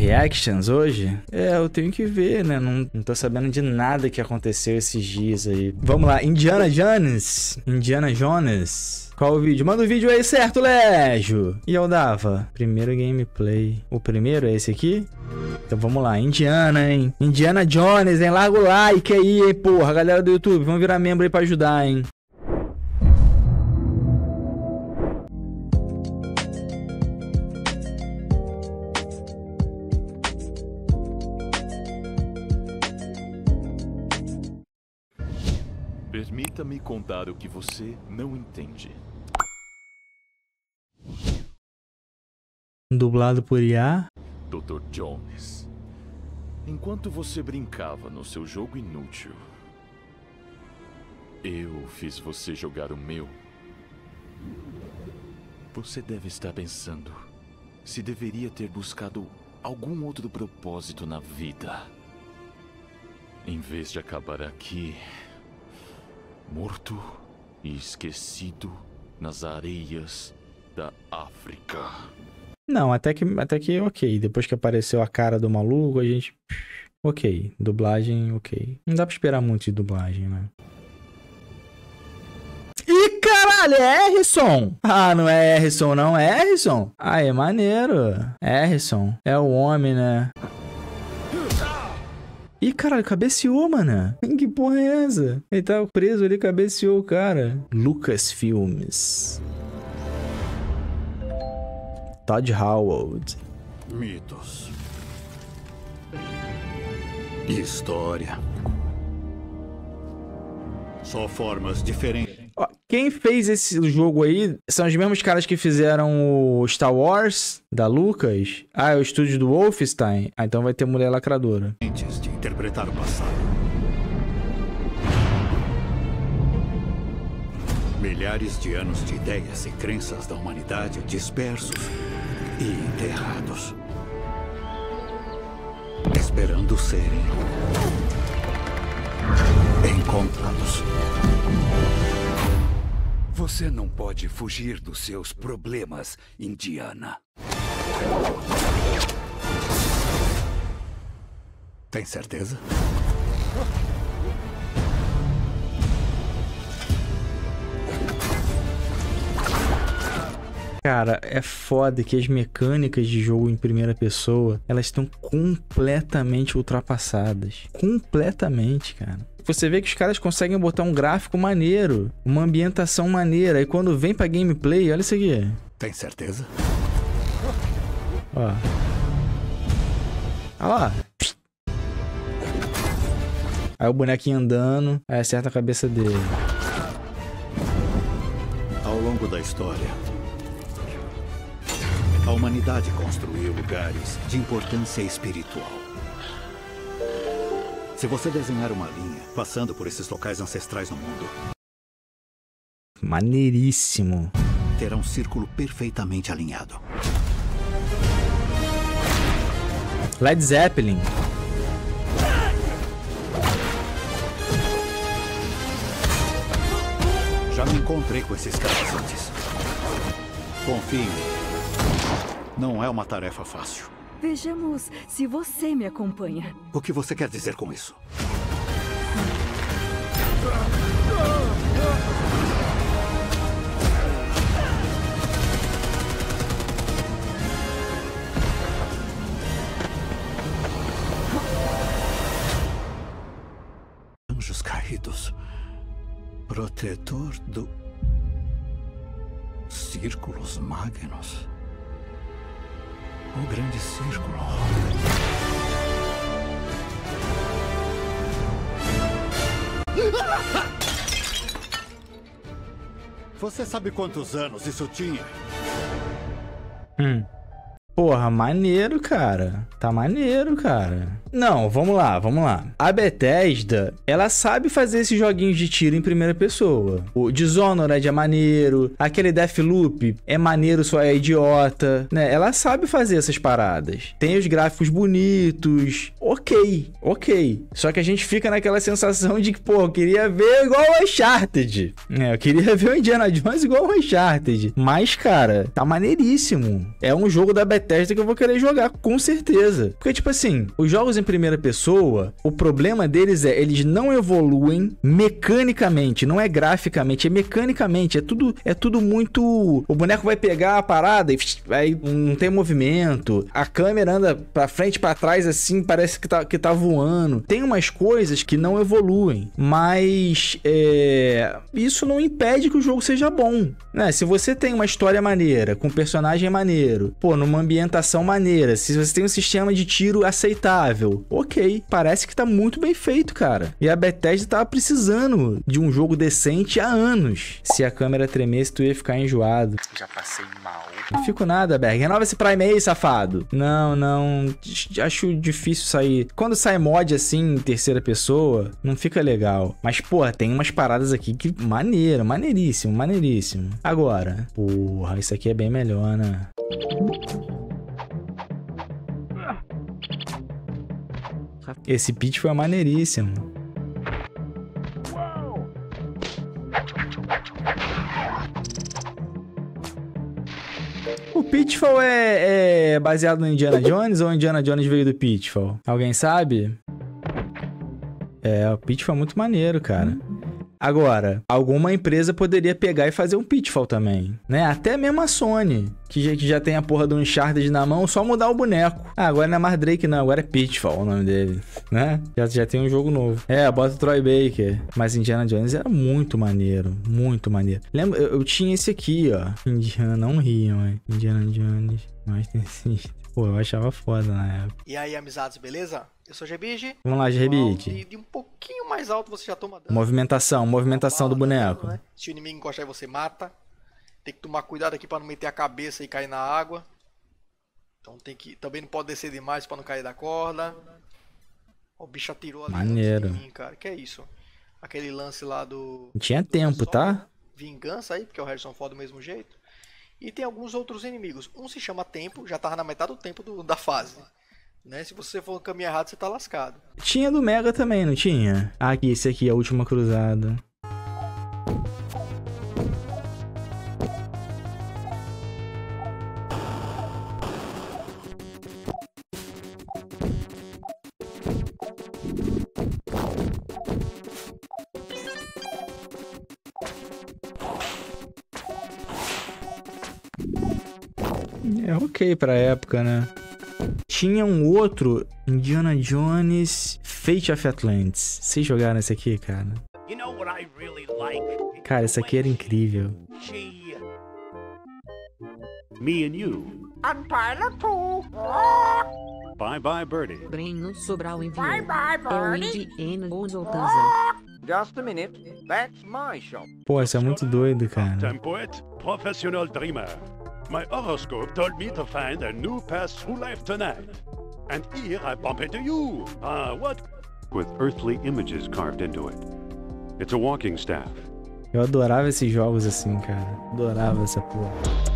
reactions hoje? Eu tenho que ver, né? Não tô sabendo de nada que aconteceu esses dias aí. Vamos lá, Indiana Jones. Indiana Jones. Qual o vídeo? Manda o vídeo aí, certo, Légio? E eu dava? Primeiro gameplay. O primeiro é esse aqui? Então vamos lá, Indiana, hein? Indiana Jones, hein? Larga o like aí, hein, porra. Galera do YouTube, vamos virar membro aí pra ajudar, hein? Permita-me contar o que você não entende. Dublado por IA. Dr. Jones, enquanto você brincava no seu jogo inútil, eu fiz você jogar o meu. Você deve estar pensando se deveria ter buscado algum outro propósito na vida, em vez de acabar aqui, morto e esquecido nas areias da África. Não, até que ok. Depois que apareceu a cara do maluco, a gente... Ok. Dublagem, ok. Não dá pra esperar muito de dublagem, né? Ih, caralho, é Harrison! Ah, não é Harrison, não. É Harrison? Ah, é maneiro. É Harrison. É o homem, né? Ih, caralho, cabeceou, mano. Que porra é essa? Ele tava preso ali, cabeceou o cara. Lucasfilmes. Todd Howard. Mitos. História. Só formas diferentes. Ó, quem fez esse jogo aí são os mesmos caras que fizeram o Star Wars, da Lucas. Ah, é o estúdio do Wolfenstein. Ah, então vai ter Mulher Lacradora. Antes de interpretar o passado. Milhares de anos de ideias e crenças da humanidade dispersos e enterrados. Esperando serem encontrados. Você não pode fugir dos seus problemas, Indiana. Tem certeza? Cara, é foda que as mecânicas de jogo em primeira pessoa, elas estão completamente ultrapassadas. Completamente, cara. Você vê que os caras conseguem botar um gráfico maneiro, uma ambientação maneira, e quando vem pra gameplay, olha isso aqui. Tem certeza? Ó. Olha lá. Aí o bonequinho andando, aí acerta a cabeça dele. Ao longo da história, a humanidade construiu lugares de importância espiritual. Se você desenhar uma linha passando por esses locais ancestrais no mundo, maneiríssimo. Terá um círculo perfeitamente alinhado. Led Zeppelin. Já me encontrei com esses caras antes. Confie em mim. Não é uma tarefa fácil. Vejamos se você me acompanha. O que você quer dizer com isso? Anjos caídos. Protetor do... Círculos Magnus. O grande círculo. Você sabe quantos anos isso tinha? Porra, maneiro, cara. Tá maneiro, cara. Não, vamos lá, vamos lá. A Bethesda, ela sabe fazer esses joguinhos de tiro em primeira pessoa. O Dishonored é maneiro, aquele Deathloop é maneiro, só é idiota, né? Ela sabe fazer essas paradas. Tem os gráficos bonitos. Ok, ok. Só que a gente fica naquela sensação de que, pô, eu queria ver igual o Uncharted. Eu queria ver o Indiana Jones igual o Uncharted. Mas, cara, tá maneiríssimo. É um jogo da Bethesda Bethesda que eu vou querer jogar, com certeza. Porque, tipo assim, os jogos em primeira pessoa, o problema deles é, eles não evoluem mecanicamente, não é graficamente, é mecanicamente, é tudo muito... O boneco vai pegar a parada e aí não tem movimento, a câmera anda pra frente, pra trás, assim, parece que tá voando. Tem umas coisas que não evoluem, mas isso não impede que o jogo seja bom, né? Se você tem uma história maneira, com um personagem maneiro, pô, numa ambientação maneira, se você tem um sistema de tiro aceitável, ok, parece que tá muito bem feito, cara. E a Bethesda tava precisando de um jogo decente há anos. Se a câmera tremesse, tu ia ficar enjoado. Já passei mal. Não fico nada, Berg. Renova esse Prime aí, safado. Não. Acho difícil sair. Quando sai mod assim, em terceira pessoa, não fica legal. Mas, porra, tem umas paradas aqui que... Maneiro, maneiríssimo. Agora, porra, isso aqui é bem melhor, né? Esse pitch foi maneiríssimo. O Pitfall é baseado no Indiana Jones ou o Indiana Jones veio do Pitfall? Alguém sabe? O Pitfall é muito maneiro, cara. Agora, alguma empresa poderia pegar e fazer um Pitfall também, né? Até mesmo a Sony, que já tem a porra do Uncharted na mão, só mudar o boneco. Agora não é mais Drake não, agora é Pitfall o nome dele, né? Já tem um jogo novo. Bota o Troy Baker. Mas Indiana Jones era muito maneiro, muito maneiro. Lembra, eu tinha esse aqui, ó. Não riam, hein? Indiana Jones, Master System. Pô, eu achava foda na época. E aí, amizades, beleza? Eu sou o Gebige. Vamos lá, Gebige. De um pouquinho mais alto você já toma dano. Movimentação do boneco. Dano, né? Se o inimigo encostar aí, você mata. Tem que tomar cuidado aqui pra não meter a cabeça e cair na água. Então também não pode descer demais pra não cair da corda. Ó, o bicho atirou ali maneiro. Antes de mim, cara. Que é isso? Aquele lance lá do... Não tinha tempo, tá? Vingança aí, porque o Harrison Ford do mesmo jeito. E tem alguns outros inimigos. Um se chama Tempo, já tava na metade do tempo da fase. Né? Se você for no caminho errado, você tá lascado. Tinha do Mega também, não tinha? Aqui, esse aqui, a Última Cruzada. É ok pra época, né? Tinha um outro, Indiana Jones Fate of Atlantis. Vocês jogaram esse aqui, cara? Cara, esse aqui era incrível. Me and you. Bye bye, Birdie. Breno Sobral enviou. Bye bye, Birdie. Just a minute. That's my shop. Pô, isso é muito doido, cara. I'm poet, professional dreamer. My horoscope told me to find a new path through life tonight. And here I bump into you. What? With earthly images carved into it. It's a walking staff. Eu adorava esses jogos assim, cara. Adorava essa porra.